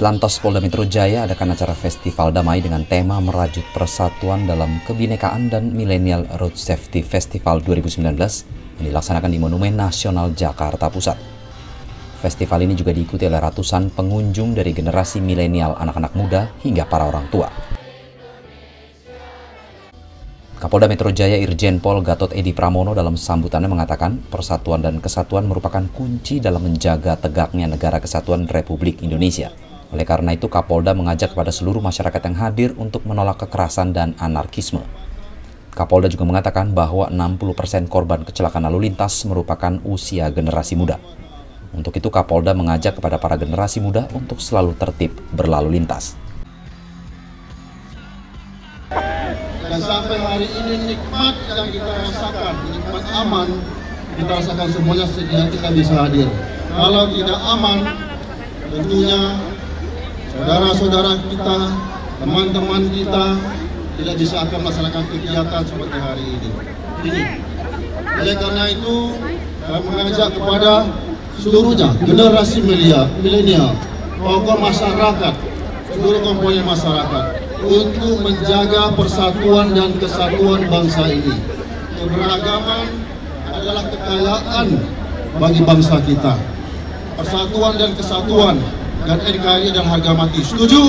Ditlantas Polda Metro Jaya adakan acara Festival Damai dengan tema merajut persatuan dalam kebinekaan dan Millennial Road Safety Festival 2019 yang dilaksanakan di Monumen Nasional Jakarta Pusat. Festival ini juga diikuti oleh ratusan pengunjung dari generasi milenial, anak-anak muda hingga para orang tua. Kapolda Metro Jaya Irjen Pol Gatot Edi Pramono dalam sambutannya mengatakan persatuan dan kesatuan merupakan kunci dalam menjaga tegaknya negara kesatuan Republik Indonesia. Oleh karena itu, Kapolda mengajak kepada seluruh masyarakat yang hadir untuk menolak kekerasan dan anarkisme. Kapolda juga mengatakan bahwa 60% korban kecelakaan lalu lintas merupakan usia generasi muda. Untuk itu, Kapolda mengajak kepada para generasi muda untuk selalu tertib berlalu lintas. Dan sampai hari ini nikmat yang kita rasakan, nikmat aman, kita rasakan semuanya sehingga kita bisa hadir. Kalau tidak aman, tentunya saudara-saudara kita, teman-teman kita tidak bisa akan melaksanakan kegiatan seperti hari ini. Oleh karena itu, saya mengajak kepada seluruhnya, generasi milenial, tokoh masyarakat, seluruh komponen masyarakat, untuk menjaga persatuan dan kesatuan bangsa ini. Keberagaman adalah kekayaan bagi bangsa kita. Persatuan dan kesatuan dan NKRI adalah harga mati. Setuju?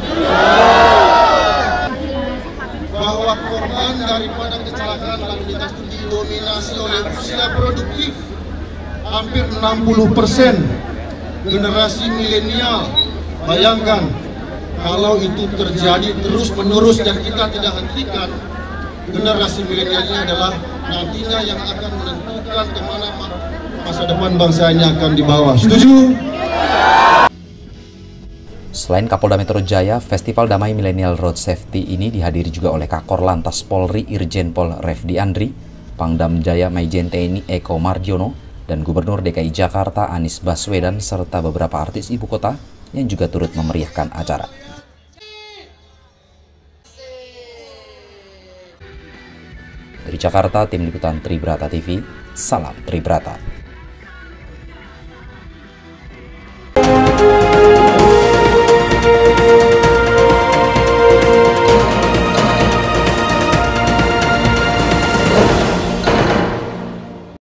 Bahwa korban daripada kecelakaan lalu lintas itu didominasi oleh usia produktif. Hampir 60% generasi milenial. Bayangkan, kalau itu terjadi terus-menerus dan kita tidak hentikan, generasi milenial ini adalah nantinya yang akan menentukan kemana masa depan bangsa ini akan dibawa. Setuju? Selain Kapolda Metro Jaya, Festival Damai Millennial Road Safety ini dihadiri juga oleh Kakor Lantas Polri Irjen Pol Refdi Andri, Pangdam Jaya Maijen TNI Eko Marjono, dan Gubernur DKI Jakarta Anies Baswedan serta beberapa artis ibu kota yang juga turut memeriahkan acara. Dari Jakarta, Tim Liputan Tribrata TV, salam Tribrata.